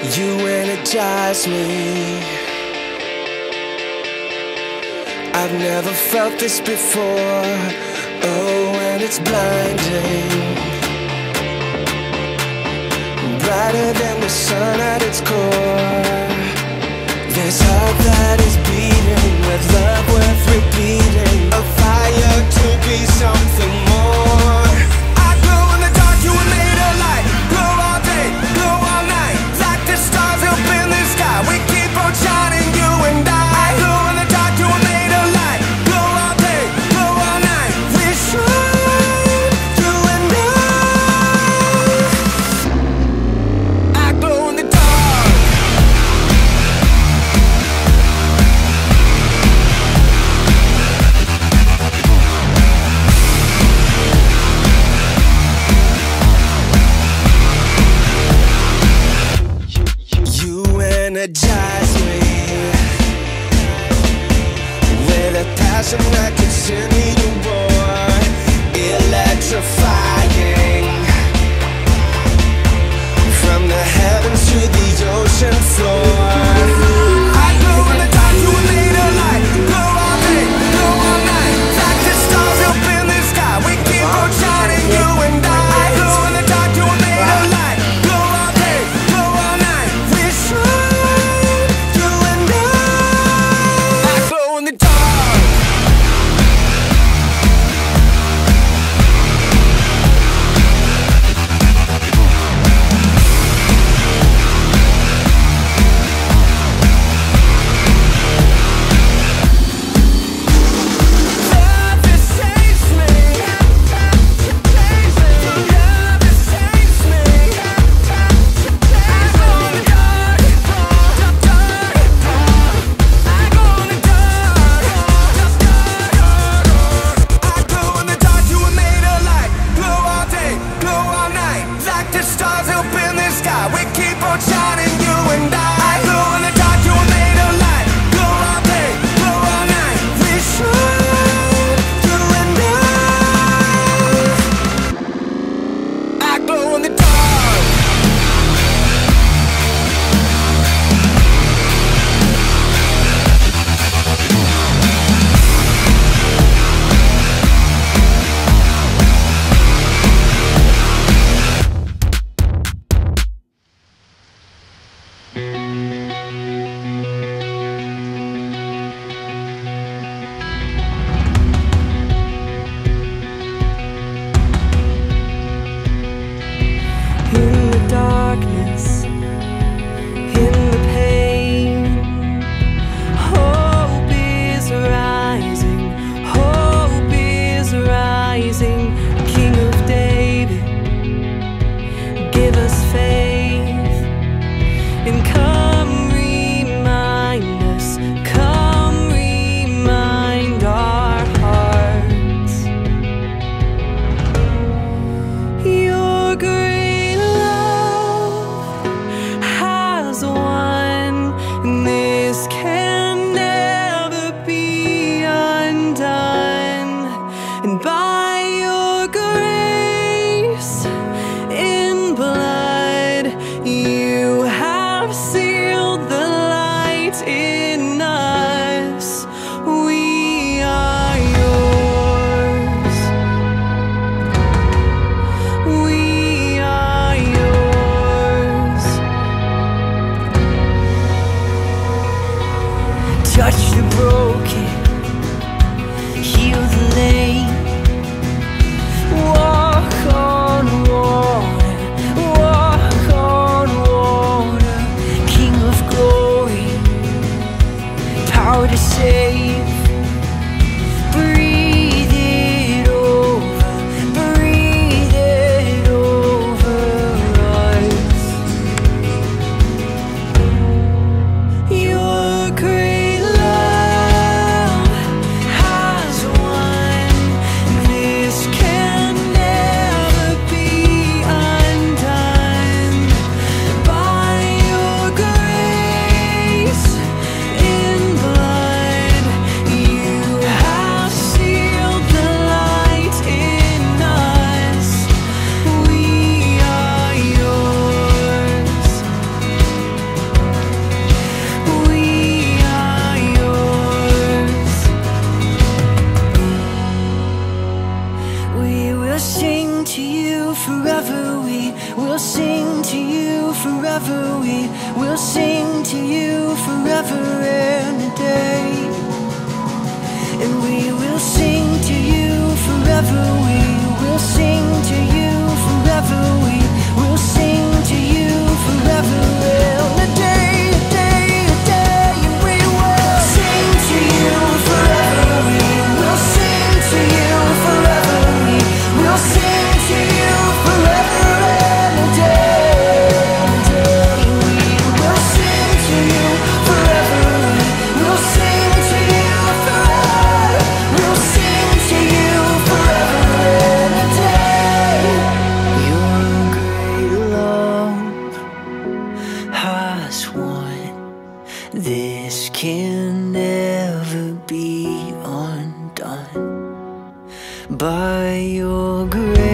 You energize me. I've never felt this before. Oh, and it's blinding, brighter than the sun at its core. This heart that is beating with love worth repeating, a fire to be something more. I glow in the dark, you were made of light. Glow all day, glow all night, like the stars up in the sky. We keep on shining, you and I. I glow in the dark, you were made of light. Glow all day, glow all night, we shine, you and I glow in the dark. You energize me with a passion that could send me to war, electrifying from the heavens to the ocean floor. I glow in the dark, you were made of light. Glow all day, glow all night, like the stars up in the sky. We keep on shining, you and I. I glow in the dark, you were made of light. Glow all day, glow all night, we shine, you and I glow in the dark. Touch the broken, heal the lame, forever. We will sing to you forever. We will sing to you forever and a day. And we will sing to you forever. We will sing to you forever. We will sing to you forever and a day, a day, a day. And we will sing to you forever. We will sing to you forever. We will sing to you forever and a day, a day. We will sing to you forever. We will sing to you forever. We'll sing to you forever and a day. Your great love has won. This can never be undone. By your grace